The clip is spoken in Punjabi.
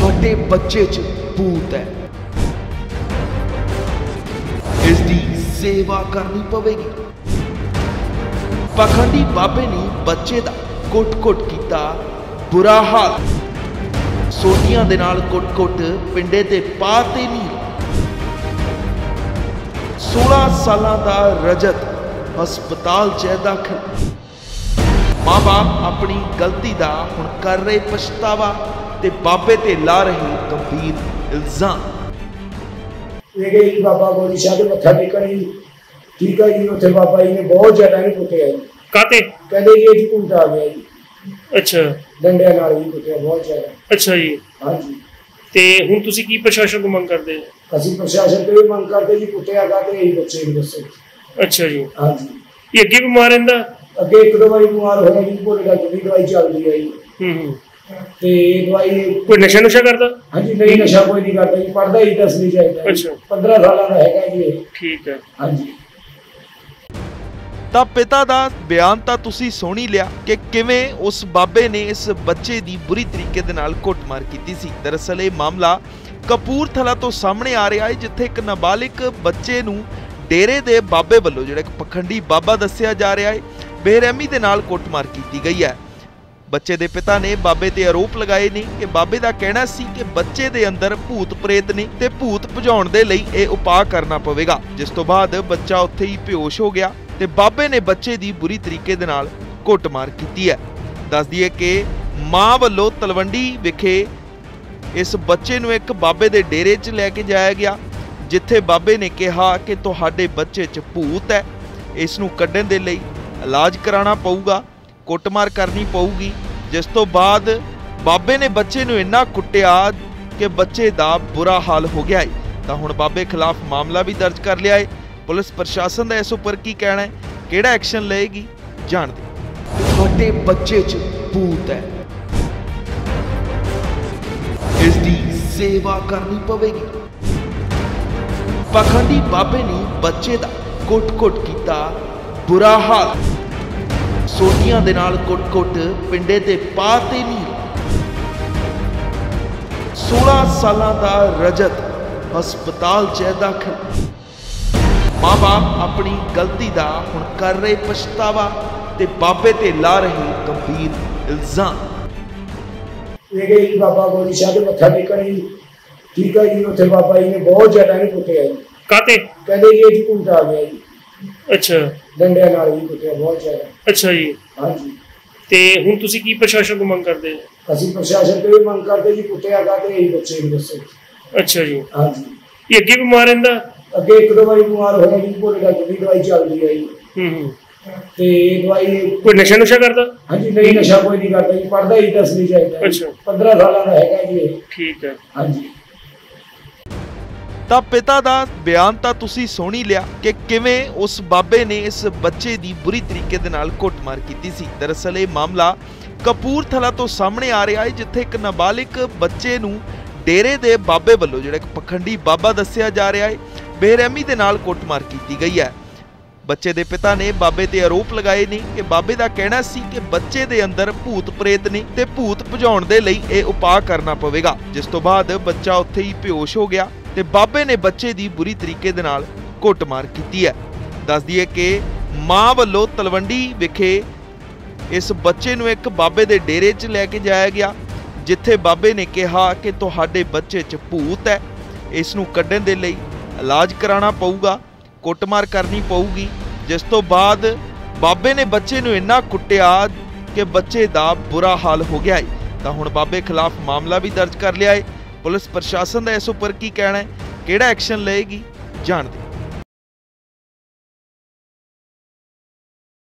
ਤੁਹਾਡੇ ਬੱਚੇ 'ਚ ਭੂਤ ਹੈ, ਇਸ ਦੀ ਸੇਵਾ ਕਰਨੀ ਪਵੇਗੀ। ਪਖੰਡੀ ਬਾਬੇ ਨੇ ਬੱਚੇ ਦਾ ਕੁੱਟ-ਕੁੱਟ ਕੀਤਾ ਬੁਰਾ ਹਾਲ। ਸੋਟੀਆਂ ਦੇ ਨਾਲ ਕੁੱਟ-ਕੁੱਟ ਪਿੰਡੇ ਤੇ ਪਾ ਤੇ ਨੀਲ। 16 ਸਾਲਾਂ ਦਾ ਰਜਤ ਹਸਪਤਾਲ 'ਚ ਦਾਖਲ। ਮਾਂ-ਬਾਪ ਆਪਣੀ ਗਲਤੀ ਦਾ ਹੁਣ ਕਰ ਰਹੇ ਪਛਤਾਵਾ ਤੇ ਬਾਬੇ ਤੇ ਲਾ ਰਹੇ ਗੰਭੀਰ ਇਲਜ਼ਾਮ। ਇਹ ਗਈ ਬਾਬਾ ਗੋਲੀ ਸ਼ਾਹ ਦੇ ਮੱਥਾ ਟੇਕਣ ਜੀ। ਠੀਕ ਹੈ ਜੀ, ਉੱਥੇ ਬਾਬਾ ਜੀ ਨੇ ਬਹੁਤ ਜ਼ਿਆਦਾ ਇਹਨੂੰ ਕੁੱਟਿਆ ਜੀ। ਕਾਤੇ ਕਹਿੰਦੇ ਜੀ ਇਹ ਭੂਤ ਆ ਗਿਆ ਜੀ। ਅੱਛਾ, ਡੰਡਿਆਂ ਨਾਲ ਹੀ ਕੁੱਟਿਆ ਬਹੁਤ ਜ਼ਿਆਦਾ। ਅੱਛਾ ਜੀ। ਹਾਂਜੀ, ਤੇ ਹੁਣ ਤੁਸੀਂ ਕੀ ਪ੍ਰਸ਼ਾਸਨ ਤੋਂ ਮੰਗ ਕਰਦੇ ਹੋ? ਅਸੀਂ ਪ੍ਰਸ਼ਾਸਨ ਤੋਂ ਇਹ ਮੰਗ ਕਰਦੇ ਜੀ, ਕੁੱਟਿਆ ਕਾਤੇ ਇਹੀ ਬੱਚੇ ਨੂੰ ਦੱਸੋ। ਅੱਛਾ ਜੀ। ਹਾਂਜੀ, ਇਹ ਅੱਗੇ ਬਿਮਾਰ ਰਹਿੰਦਾ? ਅੱਗੇ ਇੱਕ ਦੋ ਵਾਰੀ ਬਿਮਾਰ ਹੋਇਆ ਜੀ, ਭੁੱਲ ਗਿਆ ਜਿਹੜੀ ਦਵਾਈ ਚੱਲਦੀ ਹੈ ਜੀ। ਤੇ ਦਵਾਈ ਕੋਈ ਨਸ਼ਾ ਨੁਸ਼ਾ ਕਰਦਾ? ਹਾਂਜੀ, ਨਹੀਂ ਨਸ਼ਾ ਕੋਈ ਨਹੀਂ ਕਰਦਾ ਜੀ, ਪੜ੍ਹਦਾ ਹੀ 10ਵੀਂ ਚਾਹੀਦਾ। ਅੱਛਾ, 15 ਸਾਲਾਂ ਦਾ ਹੈਗਾ ਜੀ ਇਹ। ਠੀਕ ਹੈ। ਹਾਂਜੀ, ਤਾਂ ਪਿਤਾ ਦਾ ਬਿਆਨ ਤਾਂ ਤੁਸੀਂ ਸੁਣ ਹੀ ਲਿਆ ਕਿ ਕਿਵੇਂ ਉਸ ਬਾਬੇ ਨੇ ਇਸ ਬੱਚੇ ਦੀ ਬੁਰੀ ਤਰੀਕੇ ਦੇ ਨਾਲ ਕੁੱਟਮਾਰ ਕੀਤੀ ਸੀ। ਦਰਅਸਲ ਇਹ ਮਾਮਲਾ ਕਪੂਰਥਲਾ ਤੋਂ ਸਾਹਮਣੇ ਆ ਰਿਹਾ ਹੈ, ਜਿੱਥੇ ਇੱਕ ਨਾਬਾਲਿਗ ਬੱਚੇ ਨੂੰ ਡੇਰੇ ਦੇ ਬਾਬੇ ਵੱਲੋਂ, ਜਿਹੜਾ ਇੱਕ ਪਖੰਡੀ ਬਾਬਾ ਦੱਸਿਆ ਜਾ ਰਿਹਾ ਹੈ, ਬੇਰਹਿਮੀ ਦੇ ਨਾਲ ਕੁੱਟਮਾਰ ਕੀਤੀ ਗਈ ਹੈ। ਬੱਚੇ ਦੇ ਪਿਤਾ ਨੇ ਬਾਬੇ ਤੇ ਆਰੋਪ ਲਗਾਏ ਨੇ ਕਿ ਬਾਬੇ ਦਾ ਕਹਿਣਾ ਸੀ ਕਿ ਬੱਚੇ ਦੇ ਅੰਦਰ ਭੂਤ ਪ੍ਰੇਤ ਨੇ ਤੇ ਭੂਤ ਭਜਾਉਣ ਦੇ ਲਈ ਇਹ ਉਪਾਅ ਕਰਨਾ ਪਵੇਗਾ, ਜਿਸ ਤੋਂ ਬਾਅਦ ਬੱਚਾ ਉੱਥੇ ਹੀ ਬੇਹੋਸ਼ ਹੋ ਗਿਆ ਤੇ ਬਾਬੇ ਨੇ ਬੱਚੇ ਦੀ ਬੁਰੀ ਤਰੀਕੇ ਦੇ ਨਾਲ ਕੁੱਟਮਾਰ ਕੀਤੀ ਹੈ। ਦੱਸ ਦਈਏ ਕਿ ਮਾਂ ਵੱਲੋਂ ਤਲਵੰਡੀ ਵਿਖੇ ਇਸ ਬੱਚੇ ਨੂੰ ਇੱਕ ਬਾਬੇ ਦੇ ਡੇਰੇ 'ਚ ਲੈ ਕੇ ਜਾਇਆ ਗਿਆ, ਜਿੱਥੇ ਬਾਬੇ ਨੇ ਕਿਹਾ ਕਿ ਤੁਹਾਡੇ ਬੱਚੇ 'ਚ ਭੂਤ ਹੈ, ਇਸ ਨੂੰ ਕੱਢਣ ਦੇ ਲਈ ਇਲਾਜ ਕਰਾਉਣਾ ਪਊਗਾ, ਕੁੱਟਮਾਰ ਕਰਨੀ ਪਊਗੀ। ਜਿਸ ਤੋਂ ਬਾਅਦ ਬਾਬੇ ਨੇ ਬੱਚੇ ਨੂੰ ਇੰਨਾ ਕੁੱਟਿਆ ਕਿ ਬੱਚੇ ਦਾ ਬੁਰਾ ਹਾਲ ਹੋ ਗਿਆ ਹੈ। ਤਾਂ ਹੁਣ ਬਾਬੇ ਖਿਲਾਫ ਮਾਮਲਾ ਵੀ ਦਰਜ ਕਰ ਲਿਆ ਹੈ। ਪੁਲਿਸ ਪ੍ਰਸ਼ਾਸਨ ਦਾ ਇਸ ਉੱਪਰ ਕੀ ਕਹਿਣਾ ਹੈ, ਕਿਹੜਾ ਐਕਸ਼ਨ ਲਏਗੀ, ਜਾਣਦੇ। ਤੁਹਾਡੇ ਬੱਚੇ 'ਚ ਭੂਤ ਹੈ, ਇਸ ਦੀ ਸੇਵਾ ਕਰਨੀ ਪਵੇਗੀ। ਪਖੰਡੀ ਬਾਬੇ ਨੇ ਬੱਚੇ ਦਾ ਕੁੱਟ-ਕੁੱਟ ਕੀਤਾ ਬੁਰਾ ਹਾਲ। ਸੋਟੀਆਂ ਦੇ ਨਾਲ ਕੁੱਟ-ਕੁੱਟ ਪਿੰਡੇ ਤੇ ਪਾ ਤੇ ਨੀਲ। 16 ਸਾਲਾਂ ਦਾ ਰਜਤ ਹਸਪਤਾਲ 'ਚ ਦਾਖਲ। ਮਾਂ-ਬਾਪ ਆਪਣੀ ਗਲਤੀ ਦਾ ਹੁਣ ਕਰ ਰਹੇ ਪਛਤਾਵਾ ਤੇ ਬਾਬੇ ਤੇ ਲਾ ਰਹੇ ਗੰਭੀਰ ਇਲਜ਼ਾਮ। ਇਹ ਗਈ ਬਾਬਾ ਗੋਲੀ ਸ਼ਾਹ ਦੇ ਮੱਥਾ ਟੇਕਣ ਜੀ। ਠੀਕ ਹੈ ਜੀ, ਉੱਥੇ ਬਾਬਾ ਜੀ ਨੇ ਬਹੁਤ ਜ਼ਿਆਦਾ ਇਹਨੂੰ ਕੁੱਟਿਆ ਜੀ। ਕਾਤੇ? ਕਹਿੰਦੇ ਜੀ ਇਹ ਭੂਤ ਆ ਗਿਆ ਜੀ। ਅੱਛਾ, ਡੰਡਿਆਂ ਨਾਲ ਹੀ ਕੁੱਟਿਆ ਬਹੁਤ ਜ਼ਿਆਦਾ। ਅੱਛਾ ਜੀ। ਹਾਂਜੀ, ਤੇ ਹੁਣ ਤੁਸੀਂ ਕੀ ਪ੍ਰਸ਼ਾਸਨ ਤੋਂ ਮੰਗ ਕਰਦੇ ਹੋ? ਅਸੀਂ ਪ੍ਰਸ਼ਾਸਨ ਤੋਂ ਇਹ ਮੰਗ ਕਰਦੇ ਜੀ, ਕੁੱਟਿਆ ਕਾਤੇ ਇਹੀ ਬੱਚੇ ਨੂੰ ਦੱਸੋ। ਅੱਛਾ ਜੀ। ਹਾਂਜੀ, ਇਹ ਅੱਗੇ ਬਿਮਾਰ ਰਹਿੰਦਾ? ਅੱਗੇ ਇੱਕ ਦੋ ਵਾਰੀ ਬਿਮਾਰ ਹੋਇਆ ਜੀ, ਭੁੱਲ ਗਿਆ ਜਿਹੜੀ ਦਵਾਈ ਚੱਲਦੀ ਹੈ ਜੀ। ਤੇ ਦਵਾਈ ਕੋਈ ਨਸ਼ਾ ਨੁਸ਼ਾ ਕਰਦਾ? ਹਾਂਜੀ, ਨਹੀਂ ਨਸ਼ਾ ਕੋਈ ਨਹੀਂ ਕਰਦਾ ਜੀ, ਪੜ੍ਹਦਾ ਹੀ 10ਵੀਂ ਚਾਹੀਦਾ। ਅੱਛਾ, 15 ਸਾਲਾਂ ਦਾ ਹੈਗਾ ਜੀ ਇਹ। ਠੀਕ ਹੈ। ਹਾਂਜੀ, ਤਾਂ ਪਿਤਾ ਦਾ ਬਿਆਨ ਤਾਂ ਤੁਸੀਂ ਸੁਣ ਹੀ ਲਿਆ ਕਿ ਕਿਵੇਂ ਉਸ ਬਾਬੇ ਨੇ ਇਸ ਬੱਚੇ ਦੀ ਬੁਰੀ ਤਰੀਕੇ ਦੇ ਨਾਲ ਕੁੱਟਮਾਰ ਕੀਤੀ ਸੀ। ਦਰਅਸਲ ਇਹ ਮਾਮਲਾ ਕਪੂਰਥਲਾ ਤੋਂ ਸਾਹਮਣੇ ਆ ਰਿਹਾ ਹੈ, ਜਿੱਥੇ ਇੱਕ ਨਾਬਾਲਿਗ ਬੱਚੇ ਨੂੰ ਡੇਰੇ ਦੇ ਬਾਬੇ ਵੱਲੋਂ, ਜਿਹੜਾ ਇੱਕ ਪਖੰਡੀ ਬਾਬਾ ਦੱਸਿਆ ਜਾ ਰਿਹਾ ਹੈ, ਬੇਰਹਿਮੀ ਦੇ ਨਾਲ ਕੁੱਟਮਾਰ ਕੀਤੀ ਗਈ ਹੈ। ਬੱਚੇ ਦੇ ਪਿਤਾ ਨੇ ਬਾਬੇ ਤੇ ਆਰੋਪ ਲਗਾਏ ਨੇ ਕਿ ਬਾਬੇ ਦਾ ਕਹਿਣਾ ਸੀ ਕਿ ਬੱਚੇ ਦੇ ਅੰਦਰ ਭੂਤ ਪ੍ਰੇਤ ਨੇ ਤੇ ਭੂਤ ਭਜਾਉਣ ਦੇ ਲਈ ਇਹ ਉਪਾਅ ਕਰਨਾ ਪਵੇਗਾ, ਜਿਸ ਤੋਂ ਬਾਅਦ ਬੱਚਾ ਉੱਥੇ ਹੀ ਬੇਹੋਸ਼ ਹੋ ਗਿਆ ਤੇ ਬਾਬੇ ਨੇ ਬੱਚੇ ਦੀ ਬੁਰੀ ਤਰੀਕੇ ਦੇ ਨਾਲ ਕੁੱਟਮਾਰ ਕੀਤੀ ਹੈ। ਦੱਸ ਦਈਏ ਕਿ ਮਾਂ ਵੱਲੋਂ ਤਲਵੰਡੀ ਵਿਖੇ ਇਸ ਬੱਚੇ ਨੂੰ ਇੱਕ ਬਾਬੇ ਦੇ ਡੇਰੇ 'ਚ ਲੈ ਕੇ ਜਾਇਆ ਗਿਆ, ਜਿੱਥੇ ਬਾਬੇ ਨੇ ਕਿਹਾ ਕਿ ਤੁਹਾਡੇ ਬੱਚੇ 'ਚ ਭੂਤ ਹੈ, ਇਸ ਨੂੰ ਕੱਢਣ ਦੇ ਲਈ ਇਲਾਜ ਕਰਾਉਣਾ ਪਊਗਾ, ਕੁੱਟਮਾਰ ਕਰਨੀ ਪਊਗੀ। ਜਿਸ ਤੋਂ ਬਾਅਦ ਬਾਬੇ ਨੇ ਬੱਚੇ ਨੂੰ ਇੰਨਾ ਕੁੱਟਿਆ ਕਿ ਬੱਚੇ ਦਾ ਬੁਰਾ ਹਾਲ ਹੋ ਗਿਆ ਹੈ। ਤਾਂ ਹੁਣ ਬਾਬੇ ਖਿਲਾਫ ਮਾਮਲਾ ਵੀ ਦਰਜ ਕਰ ਲਿਆ ਹੈ। ਪੁਲਿਸ ਪ੍ਰਸ਼ਾਸਨ ਦਾ ਇਸ ਉੱਪਰ ਕੀ ਕਹਿਣਾ ਹੈ, ਕਿਹੜਾ ਐਕਸ਼ਨ ਲਏਗੀ, ਜਾਣਦੇ।